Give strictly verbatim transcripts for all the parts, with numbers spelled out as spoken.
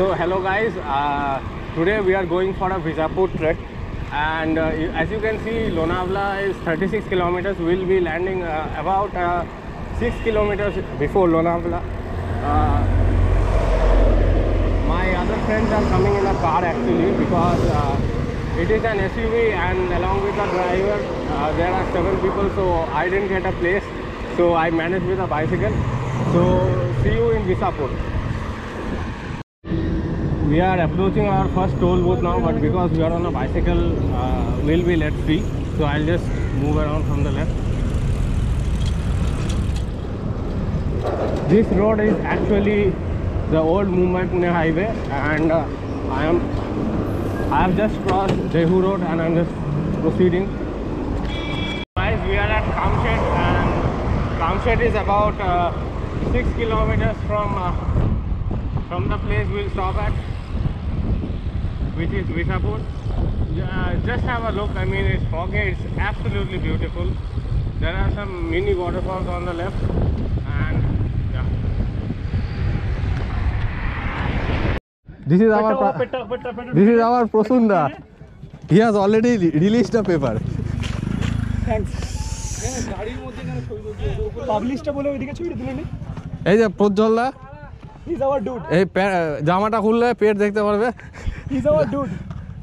So hello guys, uh, today we are going for a Visapur trek, and uh, as you can see, Lonavala is thirty-six kilometers. We'll be landing uh, about uh, six kilometers before Lonavala. Uh, my other friends are coming in a car actually because uh, it is an S U V, and along with the driver uh, there are seven people, so I didn't get a place, so I managed with a bicycle. So see you in Visapur. We are approaching our first toll booth now, but because we are on a bicycle, uh, we'll be let free. So I'll just move around from the left. This road is actually the old Mumbai Pune highway, and uh, I am I have just crossed Jehu Road and I'm just proceeding. Guys, we are at Kamshet, and Kamshet is about uh, six kilometers from uh, from the place we'll stop at, which is Visapur. Uh, just have a look. I mean, it's foggy, it's absolutely beautiful. There are some mini waterfalls on the left, and yeah. This is our this is our Prosunda. He has already released the paper. Thanks. Published বলে ওইদিকে ছুঁড়ে দিলেন। এই যে প্রজ্জ্বলদা, He's our dude. এই জামাটা খুললে পেট দেখতে পারবে। He's our dude.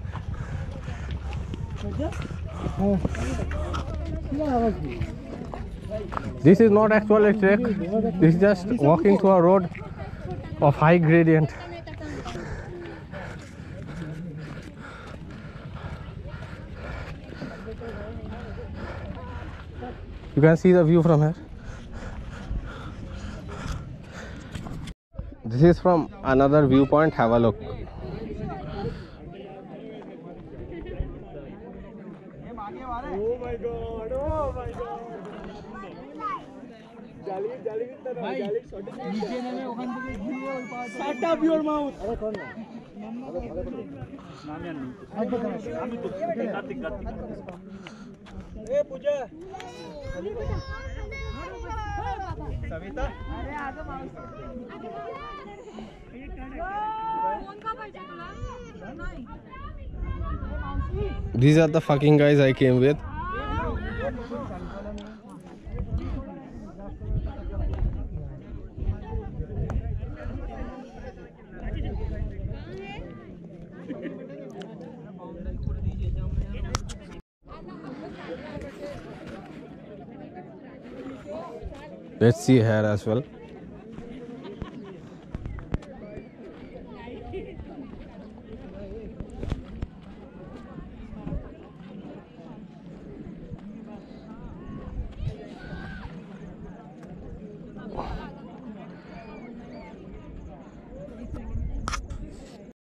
This is not actually a trek. This is just walking through a road of high gradient. You can see the view from here. This is from another viewpoint. Have a look. Oh my god, oh my god. Jali, jali kitta na, jali shot. Niche neme ওখান থেকে ঘুরিয়ে ওই পাশে। Shut up your mouth. আরে কোন না? নাম জানি। আমি তো কার্তিক কার্তিক। এ পূজা। सविता अरे आगे माउस फोन का पाहिजे तुला नाही These are the fucking guys I came with. Let's see here as well.